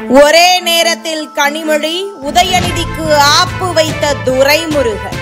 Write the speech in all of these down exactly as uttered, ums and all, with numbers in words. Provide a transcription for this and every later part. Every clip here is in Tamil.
ஒரே நேரத்தில் கனிமொழி, உதயநிதிக்கு ஆப்பு வைத்த துரைமுருகன்,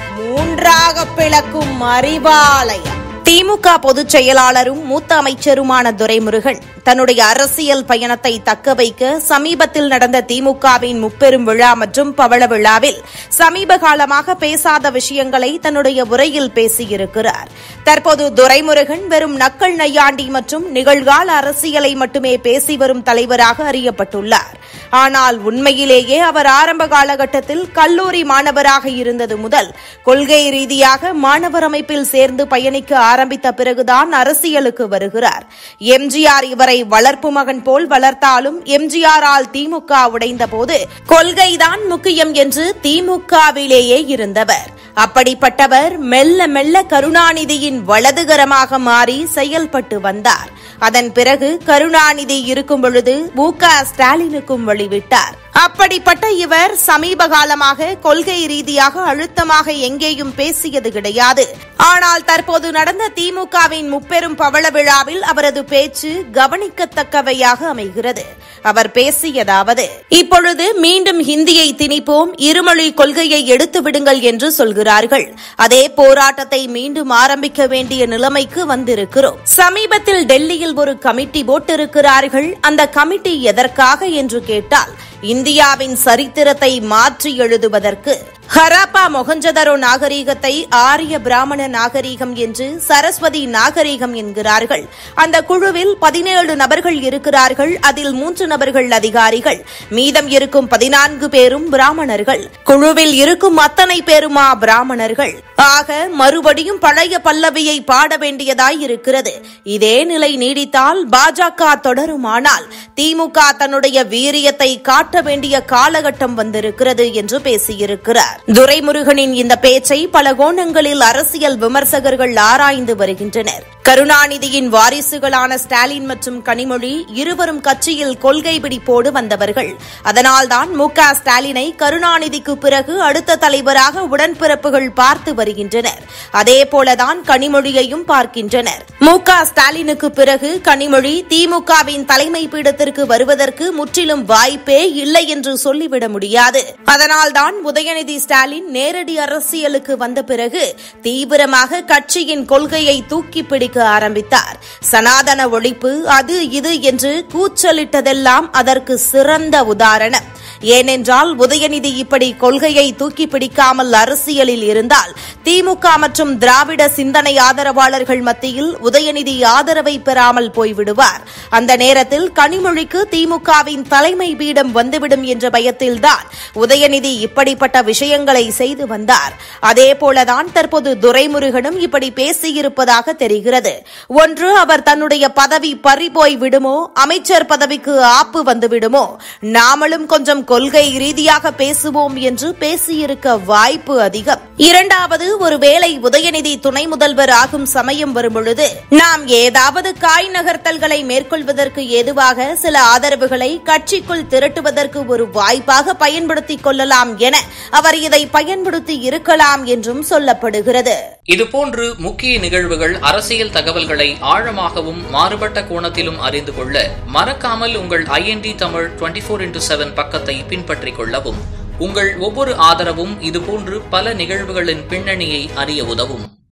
மூன்றாக பிளக்கும் அறிவாலயம். திமுக பொதுச் செயலாளரும் மூத்த அமைச்சருமான துரைமுருகன் தன்னுடைய அரசியல் பயணத்தை தக்க வைக்க சமீபத்தில் நடந்த திமுகவின் முப்பெரும் விழா மற்றும் பவள விழாவில் சமீப காலமாக பேசாத விஷயங்களை தன்னுடைய உரையில் பேசியிருக்கிறார். தற்போது துரைமுருகன் வெறும் நக்கல் நையாண்டி மற்றும் நிகழ்கால அரசியலை மட்டுமே பேசி வரும் தலைவராக அறியப்பட்டுள்ளார். ஆனால் உண்மையிலேயே அவர் ஆரம்ப காலகட்டத்தில் கல்லூரி மாணவராக இருந்தது முதல் கொள்கை ரீதியாக மாணவர் அமைப்பில் சேர்ந்து பயணிக்க ஆரம்பித்த பிறகுதான் அரசியலுக்கு வருகிறார். எம்ஜிஆர் இவரை வளர்ப்பு மகன் போல் வளர்த்தாலும் எம்ஜிஆரால் திமுக உடைந்த போது கொள்கைதான் முக்கியம் என்று திமுகவிலேயே இருந்தவர். அப்படிப்பட்டவர் மெல்ல மெல்ல கருணாநிதியின் வலதுகரமாக மாறி செயல்பட்டு வந்தார். அதன் பிறகு கருணாநிதி இருக்கும் பொழுது மு க ஸ்டாலினுக்கும் வழிவிட்டார். அப்படிப்பட்ட இவர் சமீப காலமாக கொள்கை ரீதியாக அழுத்தமாக எங்கேயும் பேசியது கிடையாது. ஆனால் தற்போது நடந்த திமுகவின் முப்பெரும் பவள விழாவில் அவரது பேச்சு கவனிக்கத்தக்கவையாக அமைகிறது. அவர் பேசியதாவது: இப்பொழுது மீண்டும் ஹிந்தியை திணிப்போம், இருமொழி கொள்கையை எடுத்து விடுங்கள் என்று சொல்கிறார்கள். அதே போராட்டத்தை மீண்டும் ஆரம்பிக்க வேண்டிய நிலைமைக்கு வந்திருக்கிறோம். சமீபத்தில் டெல்லியில் ஒரு கமிட்டி போட்டிருக்கிறார்கள். அந்த கமிட்டி எதற்காக என்று கேட்டால், இந்தியாவின் சரித்திரத்தை மாற்றி எழுதுவதற்கு. ஹராப்பா மொஹஞ்சதரோ நாகரீகத்தை ஆரிய பிராமண நாகரீகம் என்று சரஸ்வதி நாகரீகம் என்கிறார்கள். அந்த குழுவில் பதினேழு நபர்கள் இருக்கிறார்கள். அதில் மூன்று நபர்கள் அதிகாரிகள், மீதம் இருக்கும் பதினான்கு பேரும் பிராமணர்கள். குழுவில் இருக்கும் அத்தனை பேருமா பிராமணர்கள். ஆக மறுபடியும் பழைய பல்லவியை பாட வேண்டியதாய் இருக்கிறது. இதே நிலை நீடித்தால் பாஜக தொடருமானால் திமுக தன்னுடைய வீரியத்தை காட்ட வேண்டிய காலகட்டம் வந்திருக்கிறது என்று பேசியிருக்கிறார். துரைமுருகனின் இந்த பேச்சை பல கோணங்களில் அரசியல் விமர்சகர்கள் ஆராய்ந்து வருகின்றனர். கருணாநிதியின் வாரிசுகளான ஸ்டாலின் மற்றும் கனிமொழி இருவரும் கட்சியில் கொள்கை பிடிப்போடு வந்தவர்கள். அதனால்தான் மு க ஸ்டாலினை கருணாநிதிக்கு பிறகு அடுத்த தலைவராக உடன்பிறப்புகள் பார்த்து வருகின்றனர். அதேபோலதான் கனிமொழியையும் பார்க்கின்றனர். மு க ஸ்டாலினுக்கு பிறகு கனிமொழி திமுகவின் தலைமை பீடத்திற்கு வருவதற்கு முற்றிலும் வாய்ப்பே இல்லை என்று சொல்லிவிட முடியாது. அதனால்தான் உதயநிதி ஸ்டாலின் நேரடி அரசியலுக்கு வந்த பிறகு தீவிரமாக கட்சியின் கொள்கையை தூக்கி பிடிக்க ஆரம்பித்தார். சனாதன ஒழிப்பு, அது இது என்று கூச்சலிட்டதெல்லாம் அதற்கு சிறந்த உதாரணம். ஏனென்றால் உதயநிதி இப்படி கொள்கையை தூக்கி பிடிக்காமல் அரசியலில் இருந்தால் திமுக மற்றும் திராவிட சிந்தனை ஆதரவாளர்கள் மத்தியில் உதயநிதி ஆதரவை பெறாமல் போய்விடுவார். அந்த நேரத்தில் கனிமொழிக்கு திமுகவின் தலைமை பீடம் வந்துவிடும் என்ற பயத்தில்தான் உதயநிதி இப்படிப்பட்ட விஷயங்களை செய்து வந்தார். அதேபோலதான் தற்போது துரைமுருகனும் இப்படி பேசியிருப்பதாக தெரிகிறது. ஒன்று, அவர் தன்னுடைய பதவி பறிபோய் விடுமோ, அமைச்சர் பதவிக்கு ஆப்பு வந்துவிடுமோ, நாமளும் கொஞ்சம் கொள்கை ரீதியாக பேசுவோம் என்று பேசியிருக்க வாய்ப்பு அதிகம். இரண்டாவது, ஒருவேளை உதயநிதி துணை முதல்வர் ஆகும் சமயம் வரும்பொழுது நாம் ஏதாவது காய் நகர்த்தல்களை மேற்கொள்வதற்கு ஏதுவாக சில ஆதரவுகளை கட்சிக்குள் திரட்டுவதற்கு ஒரு வாய்ப்பாக பயன்படுத்திக் கொள்ளலாம் என அவர் இதை பயன்படுத்தி இருக்கலாம் என்றும் சொல்லப்படுகிறது. இதுபோன்று முக்கிய நிகழ்வுகள், அரசியல் தகவல்களை ஆழமாகவும் மாறுபட்ட கோணத்திலும் அறிந்து கொள்ள மறக்காமல் உங்கள் ஐ என் டி தமிழ் இருபத்தி நான்கு இன்டு ஏழு பக்கத்தை பின்பற்றிக் கொள்ளவும். உங்கள் ஒவ்வொரு ஆதரவும் இதுபோன்று பல நிகழ்வுகளின் பின்னணியை அறிய உதவும்.